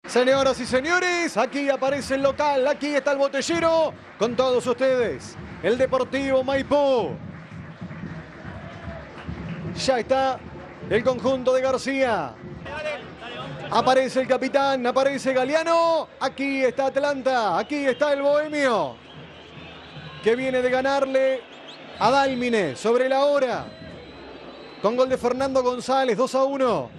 Señoras y señores, aquí aparece el local, aquí está el botellero, con todos ustedes, el Deportivo Maipú. Ya está el conjunto de García. Aparece el capitán, aparece Galeano. Aquí está Atlanta, aquí está el Bohemio, que viene de ganarle a Dálmine sobre la hora, con gol de Fernando González, 2-1.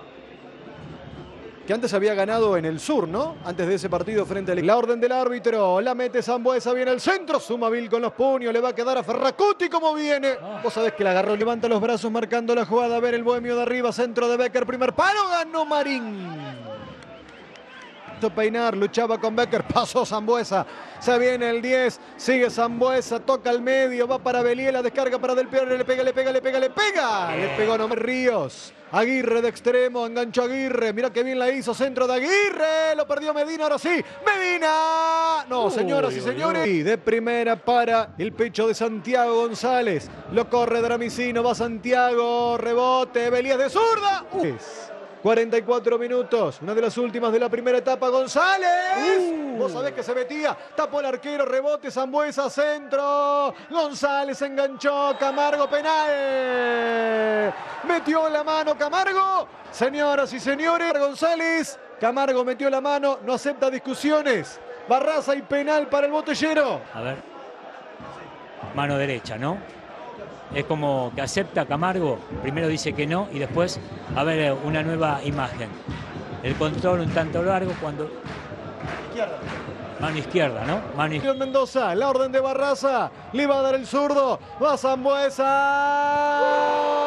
Que antes había ganado en el sur, ¿no? Antes de ese partido frente al... La orden del árbitro, la mete Sambueza, viene al centro, Sumaville con los puños, le va a quedar a Ferracuti como viene. Vos sabés que la agarró, levanta los brazos marcando la jugada, a ver el Bohemio de arriba, centro de Becker, primer palo, ganó Marín. Peinar, luchaba con Becker, pasó Sambueza, se viene el 10, sigue Sambueza, toca al medio, va para Beliela, descarga para Del Piero, le pega, le pegó nomás Ríos. Aguirre de extremo, enganchó Aguirre, mira que bien la hizo, centro de Aguirre, lo perdió Medina, ahora sí, Medina, no, señoras y señores, y de primera para el pecho de Santiago González, lo corre Dramicino, va Santiago, rebote, Belías de zurda, 44 minutos, una de las últimas de la primera etapa, González, vos sabés que se metía, tapó el arquero, rebote, Sambueza, centro, González enganchó, Camargo, penal, metió la mano Camargo, señoras y señores, González, Camargo metió la mano, no acepta discusiones, Barraza y penal para el botellero. A ver, mano derecha, ¿no? Es como que acepta Camargo, primero dice que no y después, a ver, una nueva imagen. El control un tanto largo cuando... Izquierda. Mano izquierda, ¿no? Mano izquierda. Mendoza, la orden de Barraza, le va a dar el zurdo, va Sambueza.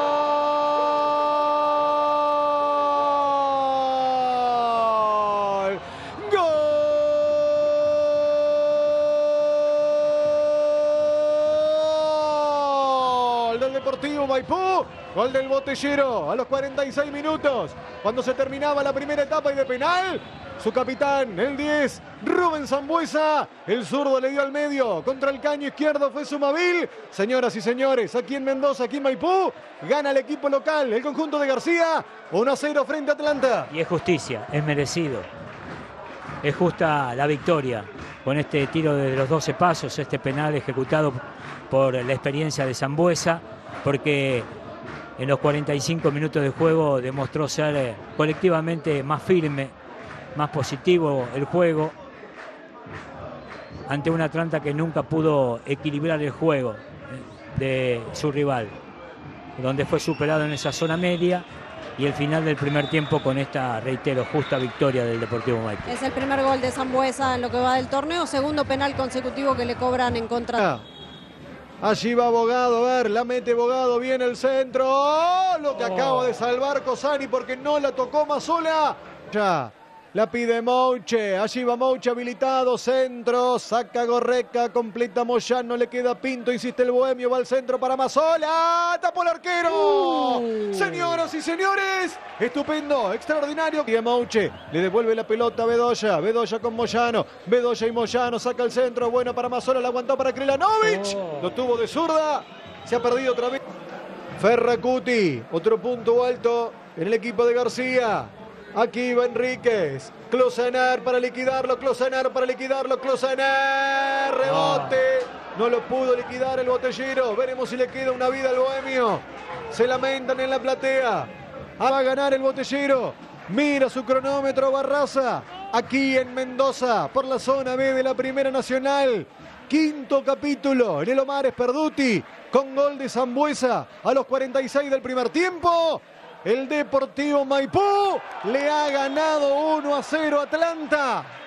Del Deportivo Maipú, gol del botellero a los 46 minutos, cuando se terminaba la primera etapa y de penal, su capitán, el 10, Rubén Sambueza, el zurdo le dio al medio, contra el caño izquierdo fue Sumaville. Señoras y señores, aquí en Mendoza, aquí en Maipú, gana el equipo local, el conjunto de García, 1-0 frente a Atlanta. Y es justicia, es merecido, es justa la victoria con este tiro de los 12 pasos, este penal ejecutado por la experiencia de Sambueza, porque en los 45 minutos de juego demostró ser colectivamente más firme, más positivo el juego, ante una Atlanta que nunca pudo equilibrar el juego de su rival, donde fue superado en esa zona media, y el final del primer tiempo con esta, reitero, justa victoria del Deportivo Maipú. Es el primer gol de Sambueza en lo que va del torneo, segundo penal consecutivo que le cobran en contra. Allí va Bogado, a ver, la mete Bogado, viene el centro, lo que acaba de salvar Cosani porque no la tocó Mazzola. Ya, la pide Mouche, allí va Mouche habilitado, centro, saca Gorreca, completa Moyano, le queda Pinto, insiste el Bohemio, va al centro para Mazzola, tapó el arquero. Señoras y señores, estupendo, extraordinario. Y Mouche le devuelve la pelota a Bedoya, Bedoya con Moyano, Bedoya y Moyano, saca el centro, bueno para Mazzola, la aguantó para Krelanovic, lo tuvo de zurda, se ha perdido otra vez. Ferracuti, otro punto alto en el equipo de García. Aquí va Enríquez, Closenar para liquidarlo, Closenar, rebote, no lo pudo liquidar el botellero, veremos si le queda una vida al Bohemio, se lamentan en la platea, va a ganar el botellero, mira su cronómetro Barraza, aquí en Mendoza, por la zona B de la Primera Nacional, quinto capítulo en el Omar Sperduti, con gol de Sambueza a los 46 del primer tiempo. El Deportivo Maipú le ha ganado 1-0 a Atlanta.